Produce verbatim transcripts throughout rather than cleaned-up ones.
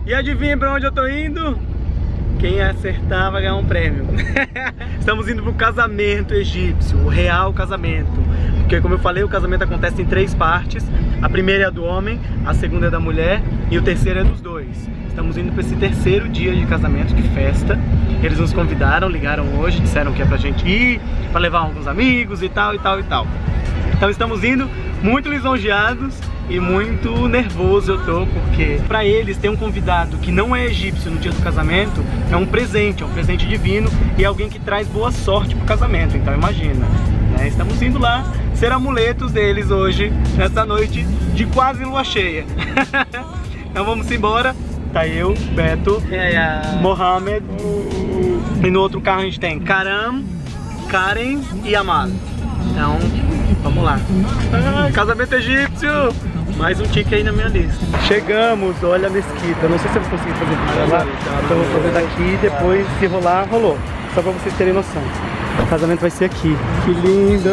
E adivinha pra onde eu tô indo? Quem acertar vai ganhar um prêmio. Estamos indo pro casamento egípcio, o real casamento. Porque, como eu falei, o casamento acontece em três partes. A primeira é a do homem, a segunda é da mulher e o terceiro é dos dois. Estamos indo para esse terceiro dia de casamento, que festa. Eles nos convidaram, ligaram hoje, disseram que é pra gente ir, pra levar alguns amigos e tal, e tal, e tal. Então estamos indo muito lisonjeados e muito nervoso eu tô, porque pra eles ter um convidado que não é egípcio no dia do casamento é um presente, é um presente divino e é alguém que traz boa sorte pro casamento. Então imagina, né? Estamos indo lá ser amuletos deles hoje, nessa noite de quase lua cheia. Então vamos embora. Tá eu, Beto, yeah, yeah. Mohamed, e no outro carro a gente tem Karam, Karen e Amal. Então, vamos lá. Ah, casamento egípcio! Mais um tique aí na minha lista. Chegamos, olha a mesquita. Não sei se eu vou conseguir fazer vídeo lá. Então eu vou fazer daqui e depois, se rolar, rolou. Só pra vocês terem noção. O casamento vai ser aqui. Que lindo!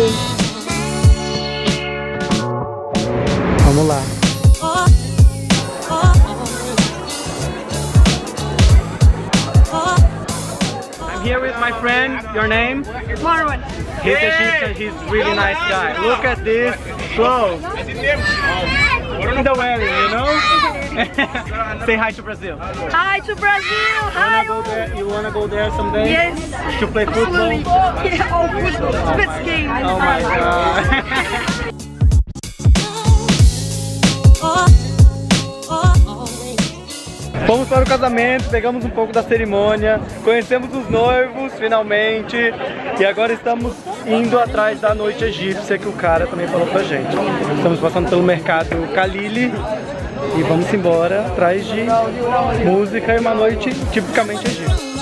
Vamos lá. Here with my friend, your name? Marwan. He's Egyptian, he's really nice guy. Look at this clothes. In the wedding, you know? Say hi to Brazil. Hi to Brazil. Hi. You wanna go there, you wanna go there someday? Yes. To play football? Yeah, oh, football. Best game. Oh my god. Fomos para o casamento, pegamos um pouco da cerimônia, conhecemos os noivos finalmente e agora estamos indo atrás da noite egípcia que o cara também falou pra gente. Estamos passando pelo mercado Khalili e vamos embora atrás de música e uma noite tipicamente egípcia.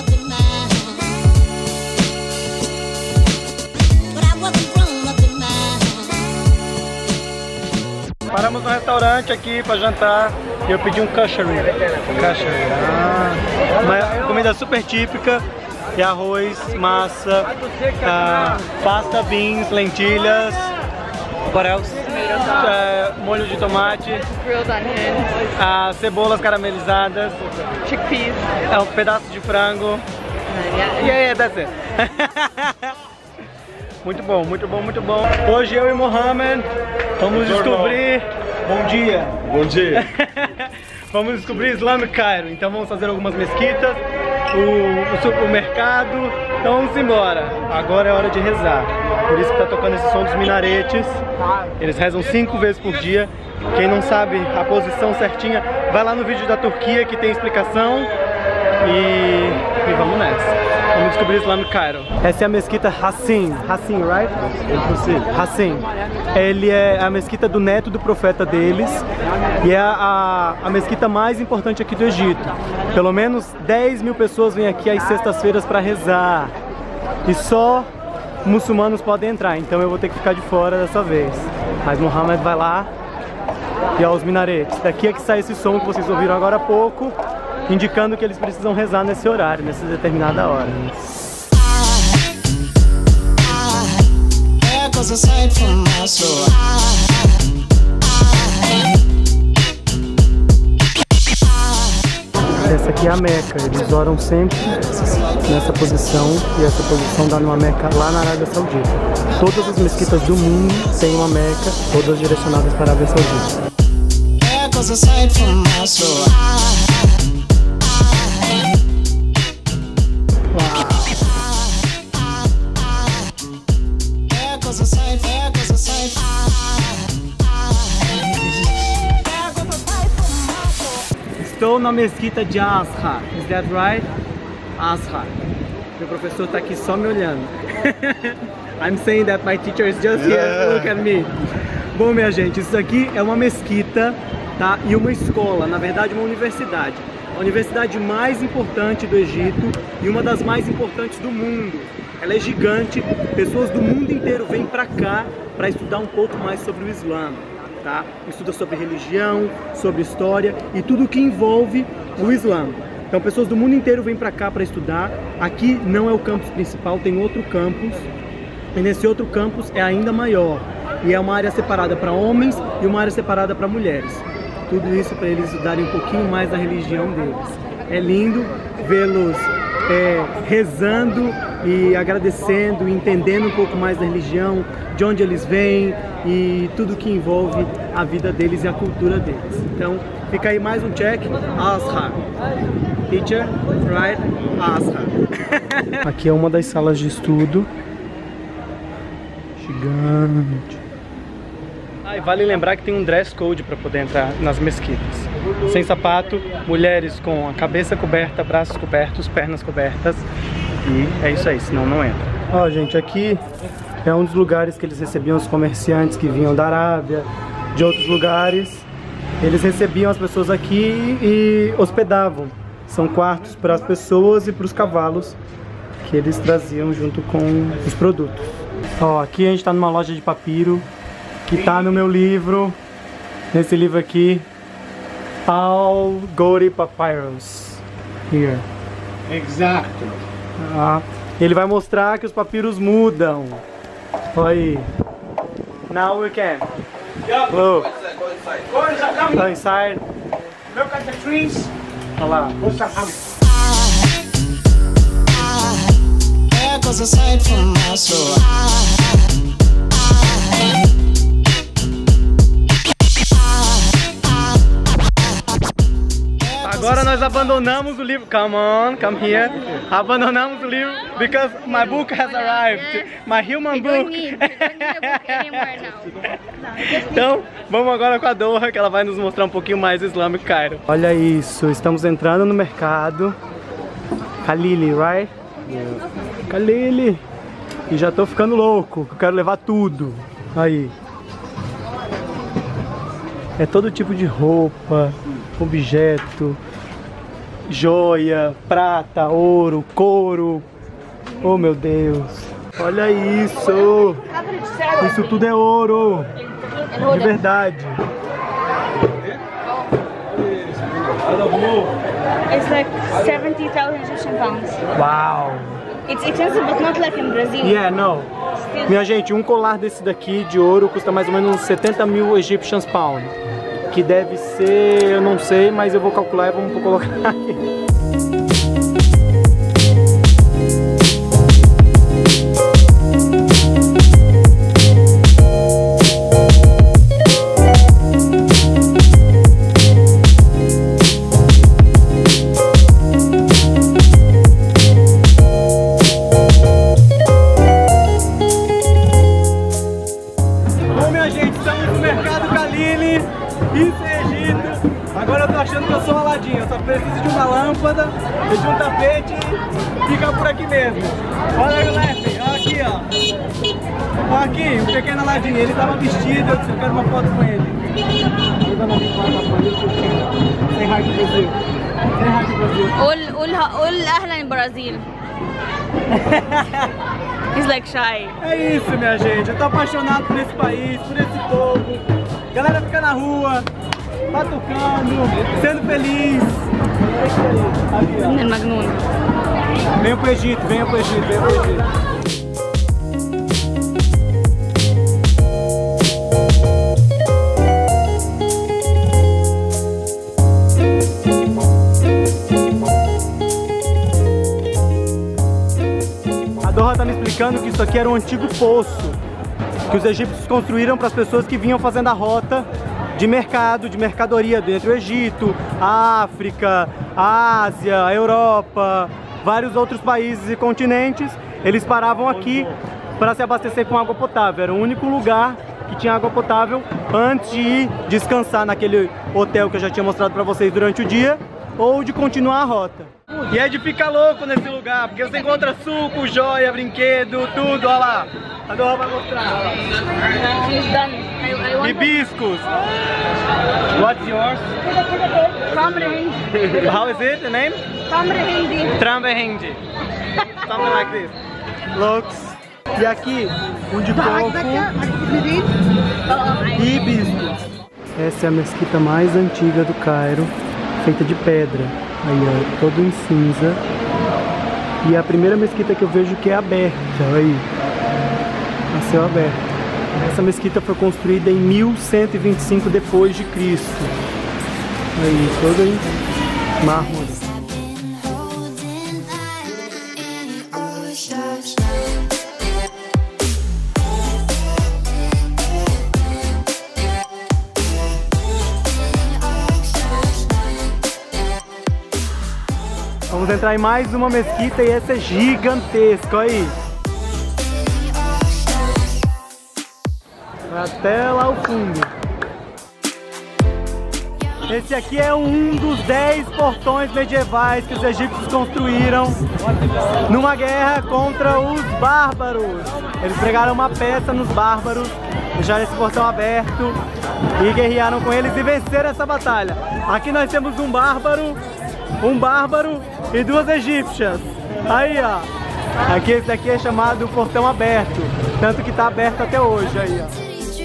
Paramos no restaurante aqui para jantar e eu pedi um kashari. Kashari. Ah, uma comida super típica. E arroz, massa, ah, pasta, beans, lentilhas, what else? Ah, molho de tomate, Grilled onions, ah, cebolas caramelizadas, chickpeas, é um pedaço de frango. uh, yeah. Yeah, yeah, that's it. Muito bom, muito bom, muito bom. Hoje eu e Mohamed vamos descobrir... Bom dia. Bom dia. Vamos descobrir Islamic Cairo. Então vamos fazer algumas mesquitas, o, o, o mercado. Então vamos embora. Agora é hora de rezar. Por isso que tá tocando esse som dos minaretes. Eles rezam cinco vezes por dia. Quem não sabe a posição certinha, vai lá no vídeo da Turquia que tem explicação. E, e vamos nessa. Vamos descobrir Islamic Cairo. Essa é a mesquita Hassin. Hassin, right? Hassin. Ele é a mesquita do neto do profeta deles e é a, a, a mesquita mais importante aqui do Egito. Pelo menos dez mil pessoas vêm aqui às sextas-feiras para rezar. E só muçulmanos podem entrar, então eu vou ter que ficar de fora dessa vez. Mas Mohamed vai lá e ó, os minaretes. Daqui é que sai esse som que vocês ouviram agora há pouco, indicando que eles precisam rezar nesse horário, nessa determinada hora. Essa aqui é a Meca, eles oram sempre nessa posição e essa posição dá numa Meca lá na Arábia Saudita. Todas as mesquitas do mundo têm uma Meca, todas direcionadas para a Arábia Saudita. Estou na mesquita de Azhar. Is that right? Azhar. Meu professor está aqui só me olhando. I'm saying that my teacher is just here. Yeah. Look at me. Bom, minha gente, isso aqui é uma mesquita, tá? E uma escola, na verdade uma universidade. A universidade mais importante do Egito e uma das mais importantes do mundo. Ela é gigante, pessoas do mundo inteiro vêm pra cá para estudar um pouco mais sobre o Islã. Tá? Estuda sobre religião, sobre história e tudo que envolve o Islã. Então pessoas do mundo inteiro vêm para cá para estudar. Aqui não é o campus principal, tem outro campus. E nesse outro campus é ainda maior. E é uma área separada para homens e uma área separada para mulheres. tudo isso para eles estudarem um pouquinho mais da religião deles. É lindo vê-los é, rezando e agradecendo, entendendo um pouco mais da religião, de onde eles vêm e tudo que envolve a vida deles e a cultura deles. Então, fica aí mais um check. Azhar. Teacher, right? Azhar. Aqui é uma das salas de estudo. Gigante. Ah, e vale lembrar que tem um dress code para poder entrar nas mesquitas. Sem sapato, mulheres com a cabeça coberta, braços cobertos, pernas cobertas. E é isso aí, senão não entra. Ó, gente, aqui é um dos lugares que eles recebiam os comerciantes que vinham da Arábia, de outros lugares. Eles recebiam as pessoas aqui e hospedavam. São quartos para as pessoas e para os cavalos que eles traziam junto com os produtos. Ó, aqui a gente está numa loja de papiro que tá no meu livro, nesse livro aqui, Al Gore Papyrus. Here. Exato. Ah, ele vai mostrar que os papiros mudam. Olha aí. Now we can. Look. Go inside. Look at the trees. Olha lá. Put some house. There goes a sight from my soul. Agora nós abandonamos o livro. Come on, come here. Abandonamos o livro because my book has arrived. My human book. Então, vamos agora com a Doha, que ela vai nos mostrar um pouquinho mais do Islamic Cairo. Olha isso, estamos entrando no mercado. Khalili, right? Yeah. Khalili. E já tô ficando louco, eu quero levar tudo. Aí. É todo tipo de roupa, objeto, joia, prata, ouro, couro. Oh meu Deus, olha isso! Isso tudo é ouro, de verdade. It's like seventy thousand Egyptian pounds. Uau! It's expensive, but not like in Brazil. Yeah, no. Minha gente, um colar desse daqui de ouro custa mais ou menos uns setenta mil Egyptian pounds. Que deve ser, eu não sei, mas eu vou calcular e vamos colocar aqui. Bom, minha gente, estamos no mercado Khalili. Isso é Egito. Agora eu tô achando que eu sou Aladim. Eu só preciso de uma lâmpada e de um tapete e fica por aqui mesmo. Olha o Lefe, olha aqui, ó. Olha aqui, o pequeno Aladim. Ele tava vestido, eu disse, eu quero uma foto com ele. Say hi to Brazil. Say hi to Brazil. قول قول قول أهلا Brazil. He's like shy. É isso, minha gente. Eu tô apaixonado por esse país, por esse povo. Galera fica na rua, batucando, sendo feliz. Aqui, ó. المجنون. Venha pro Egito, venha pro Egito, venha pro Egito. A Doha tá me explicando que isso aqui era um antigo poço que os egípcios construíram para as pessoas que vinham fazendo a rota de mercado, de mercadoria dentro do Egito, a África, a Ásia, a Europa, vários outros países e continentes. Eles paravam aqui para se abastecer com água potável. Era o único lugar que tinha água potável antes de ir descansar naquele hotel que eu já tinha mostrado para vocês durante o dia, ou de continuar a rota. E é de ficar louco nesse lugar, porque você encontra suco, joia, brinquedo, tudo, olha lá. A Doha vai mostrar. He's done. I, I want Hibiscus. What's yours? Tamr Hindi. How is it, the name? Tamr Hindi. Trambe Hindi. Something like this. Looks. E aqui, um de coco e hibiscus. Essa é a mesquita mais antiga do Cairo, feita de pedra. Aí, ó, todo em cinza. E é a primeira mesquita que eu vejo que é aberta, aí, a céu aberto. Essa mesquita foi construída em mil cento e vinte e cinco depois de Cristo. Aí, todo em mármore. Vamos entrar em mais uma mesquita e essa é gigantesca, olha aí. Vai até lá ao fundo. Esse aqui é um dos dez portões medievais que os egípcios construíram numa guerra contra os bárbaros. Eles pregaram uma peça nos bárbaros, deixaram esse portão aberto e guerrearam com eles e venceram essa batalha. Aqui nós temos um bárbaro, um bárbaro e duas egípcias. Aí, ó. Aqui, esse aqui é chamado Portão Aberto, tanto que tá aberto até hoje, aí, ó.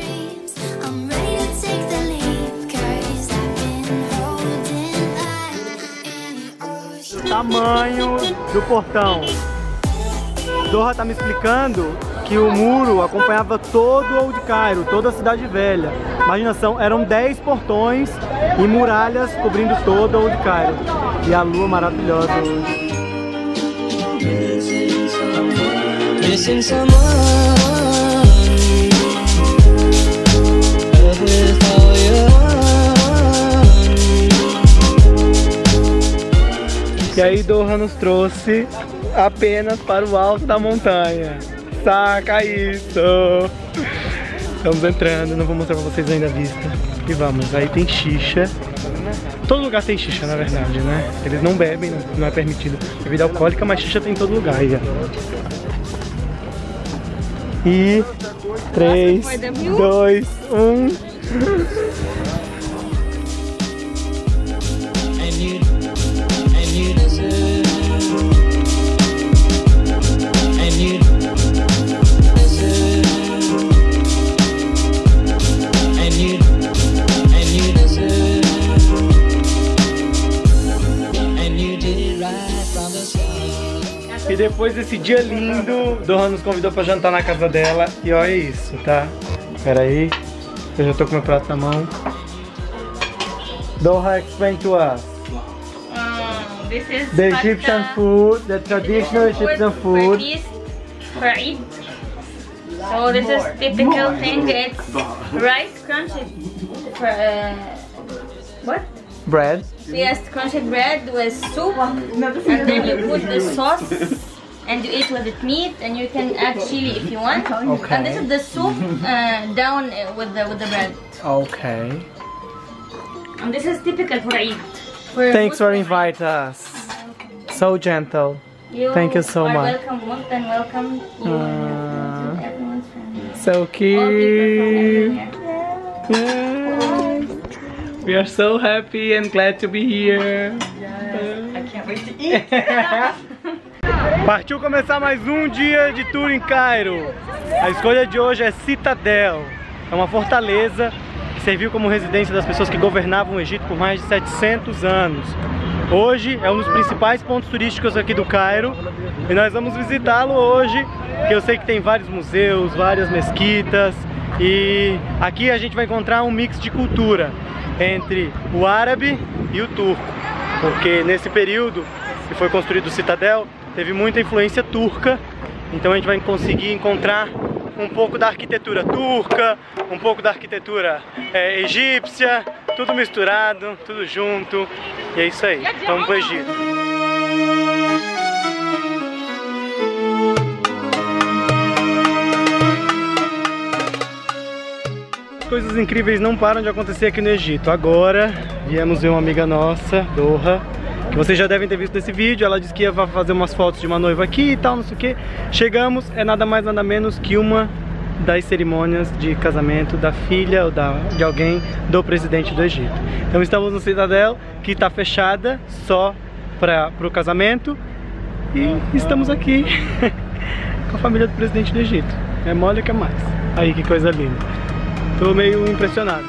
O tamanho do portão. Doha tá me explicando que o muro acompanhava todo o Old Cairo, toda a cidade velha. Imagina, são, eram dez portões e muralhas cobrindo todo o Old Cairo. E a lua maravilhosa hoje. E aí Doha nos trouxe apenas para o alto da montanha. Saca isso! Estamos entrando, não vou mostrar pra vocês ainda a vista. E vamos, aí tem xixa. Todo lugar tem xixa, na verdade, né? Eles não bebem, não, não é permitido bebida alcoólica, mas xixa tem em todo lugar. Aí, e três, dois, um. E depois desse dia lindo, Doha nos convidou para jantar na casa dela. E olha isso, tá? Pera aí, eu já tô com meu prato na mão. Doha, explain to us. Um, this is The pasta Egyptian food, the traditional Egyptian food. For Eid. So this is typical thing. It's rice crunched for uh, what? Bread. So yes, crunched bread with soup, and then you put the sauce, and you eat with it meat, and you can add chili if you want. Okay. And this is the soup uh, down uh, with the with the bread. Okay. And this is typical for Eid. For Thanks for Muslim. inviting us. So gentle. You Thank you so are much. welcome, most and welcome. You Uh, and everyone's friend. So All people from cute. everywhere. Yes. We are so happy and glad to be here. I can't wait to eat. Partiu começar mais um dia de tour em Cairo. A escolha de hoje é Citadel. É uma fortaleza que serviu como residência das pessoas que governavam o Egito por mais de setecentos anos. Hoje é um dos principais pontos turísticos aqui do Cairo e nós vamos visitá-lo hoje, porque eu sei que tem vários museus, várias mesquitas e aqui a gente vai encontrar um mix de cultura entre o árabe e o turco, porque nesse período que foi construído o Citadel teve muita influência turca, então a gente vai conseguir encontrar um pouco da arquitetura turca, um pouco da arquitetura é, egípcia, tudo misturado, tudo junto, e é isso aí, vamos pro Egito. Coisas incríveis não param de acontecer aqui no Egito. Agora viemos ver uma amiga nossa, Doha, que vocês já devem ter visto nesse vídeo. Ela disse que ia fazer umas fotos de uma noiva aqui e tal, não sei o que. Chegamos, é nada mais nada menos que uma das cerimônias de casamento da filha ou da, de alguém do presidente do Egito. Então estamos no Citadel, que está fechada só para o casamento, e estamos aqui com a família do presidente do Egito. É mole que é mais. Aí que coisa linda. Tô meio impressionado.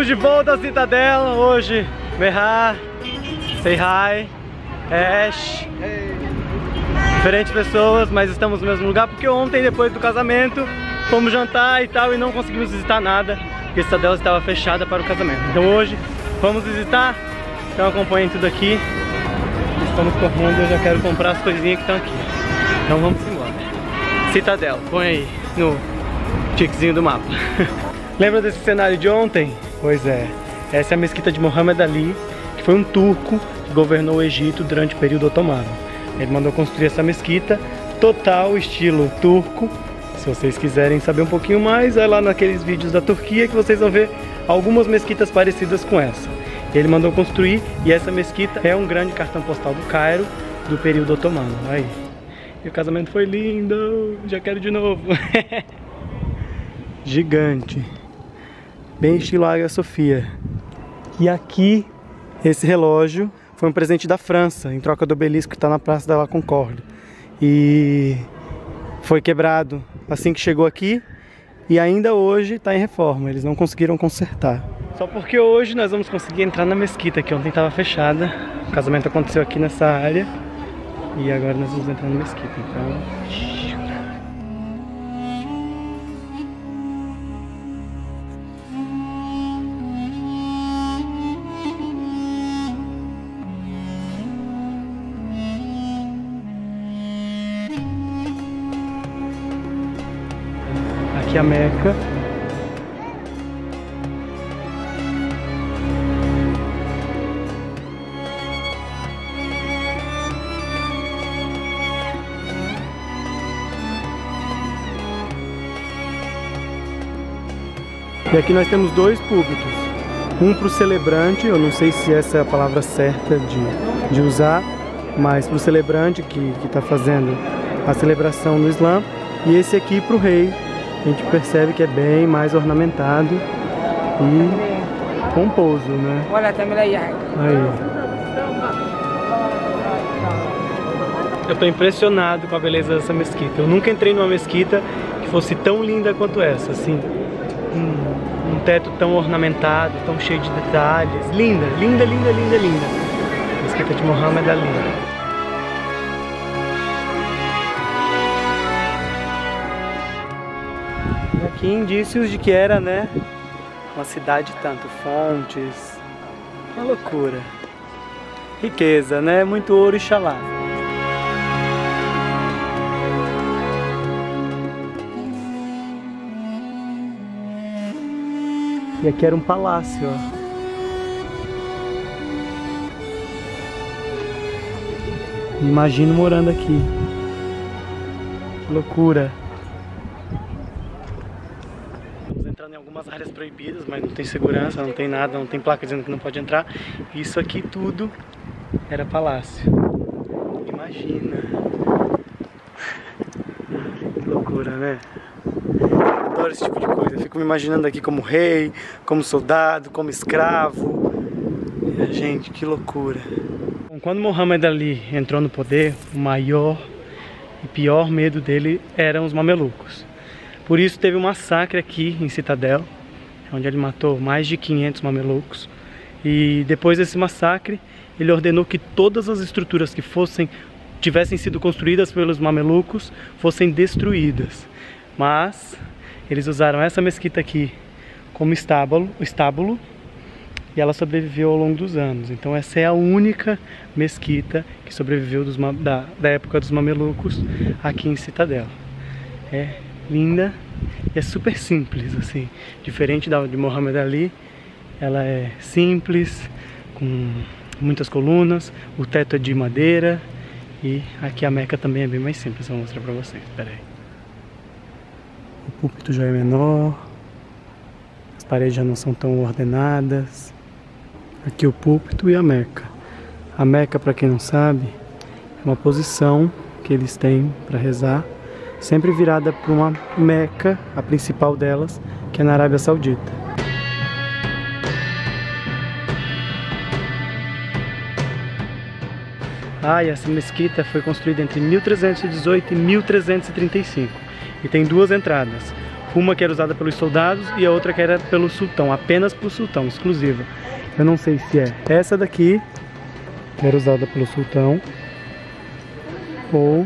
de volta à Citadel. Hoje, Merra, Say Hi, Ash, diferentes pessoas, mas estamos no mesmo lugar porque ontem, depois do casamento, fomos jantar e tal e não conseguimos visitar nada porque a Citadel estava fechada para o casamento. Então hoje vamos visitar, então acompanhem tudo aqui. Estamos correndo, eu já quero comprar as coisinhas que estão aqui. Então vamos embora. Citadel, põe aí no tiquezinho do mapa. Lembra desse cenário de ontem? Pois é, essa é a mesquita de Muhammad Ali, que foi um turco que governou o Egito durante o período otomano. Ele mandou construir essa mesquita, total estilo turco. Se vocês quiserem saber um pouquinho mais, vai lá naqueles vídeos da Turquia que vocês vão ver algumas mesquitas parecidas com essa. Ele mandou construir e essa mesquita é um grande cartão postal do Cairo do período otomano. Aí. E o casamento foi lindo, já quero de novo. Gigante. Bem estilo Águia Sofia. E aqui, esse relógio foi um presente da França, em troca do obelisco que está na Praça da La Concorde. E foi quebrado assim que chegou aqui e ainda hoje está em reforma, eles não conseguiram consertar. Só porque hoje nós vamos conseguir entrar na mesquita, que ontem estava fechada. O casamento aconteceu aqui nessa área e agora nós vamos entrar na mesquita, então... Aqui a Meca. E aqui nós temos dois púlpitos, um para o celebrante, eu não sei se essa é a palavra certa de, de usar, mas para o celebrante que está fazendo a celebração no Islã, e esse aqui para o rei. A gente percebe que é bem mais ornamentado e pomposo, né? Aí. Eu tô impressionado com a beleza dessa mesquita. Eu nunca entrei numa mesquita que fosse tão linda quanto essa, assim. Um, um teto tão ornamentado, tão cheio de detalhes. Linda, linda, linda, linda, linda. Mesquita de Muhammad Ali. Aqui indícios de que era, né, uma cidade tanto, fontes, uma loucura, riqueza, né, muito ouro e xalá. E aqui era um palácio, ó. Me imagino morando aqui. Que loucura. Algumas áreas proibidas, mas não tem segurança, não tem nada, não tem placa dizendo que não pode entrar. Isso aqui tudo era palácio. Imagina. Que loucura, né? Adoro esse tipo de coisa. Eu fico me imaginando aqui como rei, como soldado, como escravo. Gente, que loucura. Bom, quando Muhammad Ali entrou no poder, o maior e pior medo dele eram os mamelucos. Por isso teve um massacre aqui em Citadel, onde ele matou mais de quinhentos mamelucos. E depois desse massacre, ele ordenou que todas as estruturas que fossem, tivessem sido construídas pelos mamelucos fossem destruídas. Mas eles usaram essa mesquita aqui como estábulo, estábulo e ela sobreviveu ao longo dos anos. Então essa é a única mesquita que sobreviveu dos, da, da época dos mamelucos aqui em Citadel. É linda e é super simples, assim, diferente da de Muhammad Ali. Ela é simples, com muitas colunas, o teto é de madeira e aqui a Meca também é bem mais simples. Eu vou mostrar pra vocês, espera aí. O púlpito já é menor, as paredes já não são tão ordenadas. Aqui o púlpito e a Meca. A Meca, para quem não sabe, é uma posição que eles têm para rezar, sempre virada para uma Meca, a principal delas, que é na Arábia Saudita. Ah, e essa mesquita foi construída entre mil trezentos e dezoito e mil trezentos e trinta e cinco e tem duas entradas, Uma que era usada pelos soldados e a outra que era pelo sultão, apenas pro sultão, exclusiva. Eu não sei se é essa daqui, que era usada pelo sultão, ou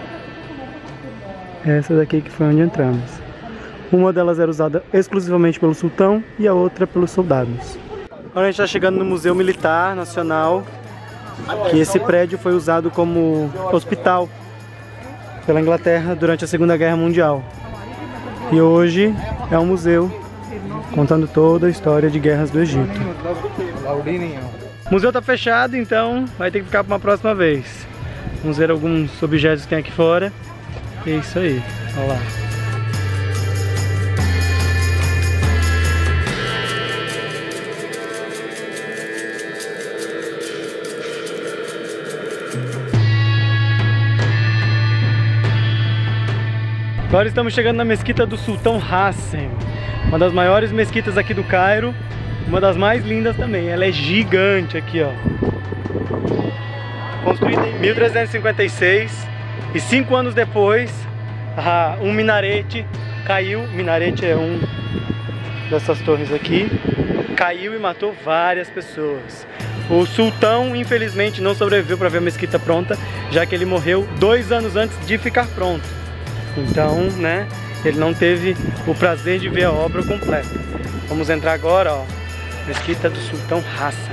essa daqui que foi onde entramos. Uma delas era usada exclusivamente pelo sultão e a outra pelos soldados. Agora a gente está chegando no Museu Militar Nacional, que esse prédio foi usado como hospital pela Inglaterra durante a Segunda Guerra Mundial. E hoje é um museu contando toda a história de guerras do Egito. O museu está fechado, então vai ter que ficar para uma próxima vez. Vamos ver alguns objetos que tem aqui fora. E é isso aí, olha lá. Agora estamos chegando na mesquita do Sultão Hassan, uma das maiores mesquitas aqui do Cairo, uma das mais lindas também. Ela é gigante aqui, ó. Construída em mil trezentos e cinquenta e seis e cinco anos depois, ah, um minarete caiu. Minarete é um dessas torres aqui, caiu e matou várias pessoas. O sultão, infelizmente, não sobreviveu para ver a mesquita pronta, já que ele morreu dois anos antes de ficar pronto. Então, né, ele não teve o prazer de ver a obra completa. Vamos entrar agora, ó, mesquita do Sultão Hassan.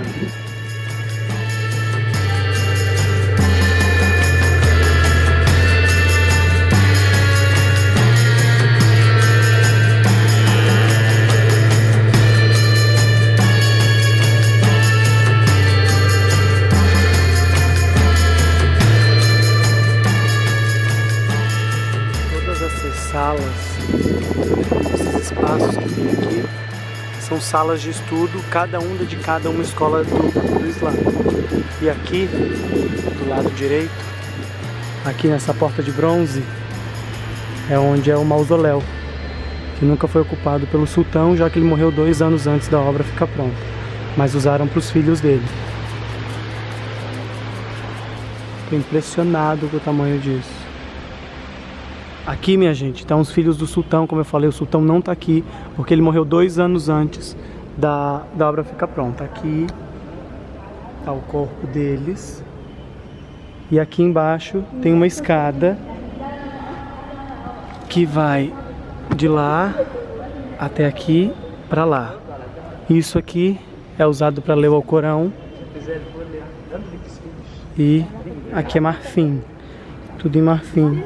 Salas, esses espaços que tem aqui são salas de estudo, cada uma de cada uma escola do, do Islã. E aqui, do lado direito, aqui nessa porta de bronze, é onde é o mausoléu, que nunca foi ocupado pelo sultão, já que ele morreu dois anos antes da obra ficar pronta, mas usaram para os filhos dele. Estou impressionado com o tamanho disso. Aqui, minha gente, estão os filhos do sultão. Como eu falei, o sultão não está aqui, porque ele morreu dois anos antes da, da obra ficar pronta. Aqui está o corpo deles. E aqui embaixo tem uma escada que vai de lá até aqui para lá. Isso aqui é usado para ler o Alcorão. E aqui é marfim, tudo em marfim.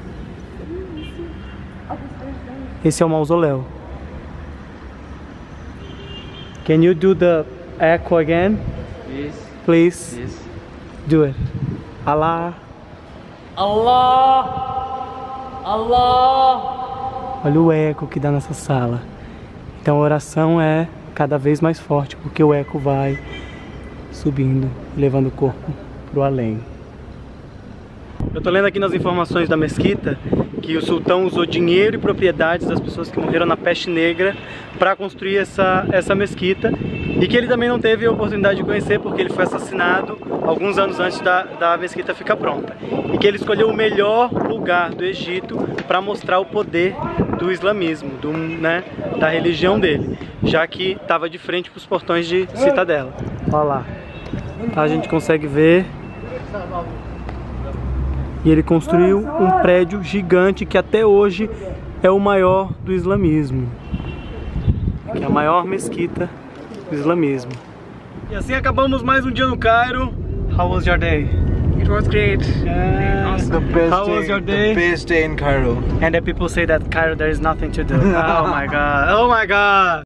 Esse é o mausoléu. Can you do the echo again? Yes. Please. Yes. Do it. Allah. Allah. Allah. Olha o eco que dá nessa sala. Então a oração é cada vez mais forte, porque o eco vai subindo, levando o corpo para o além. Eu tô lendo aqui nas informações da mesquita que o sultão usou dinheiro e propriedades das pessoas que morreram na peste negra para construir essa, essa mesquita, e que ele também não teve a oportunidade de conhecer porque ele foi assassinado alguns anos antes da, da mesquita ficar pronta, e que ele escolheu o melhor lugar do Egito para mostrar o poder do islamismo, do, né, da religião dele, já que estava de frente para os portões de Citadela. Olha lá, a gente consegue ver. E ele construiu um prédio gigante que até hoje é o maior do islamismo, que é a maior mesquita do islamismo. E assim acabamos mais um dia no Cairo. How was your day? It was great. Yeah. The best How day, was your day? The best day in Cairo. And the people say that Cairo there is nothing to do. Oh my god. Oh my god.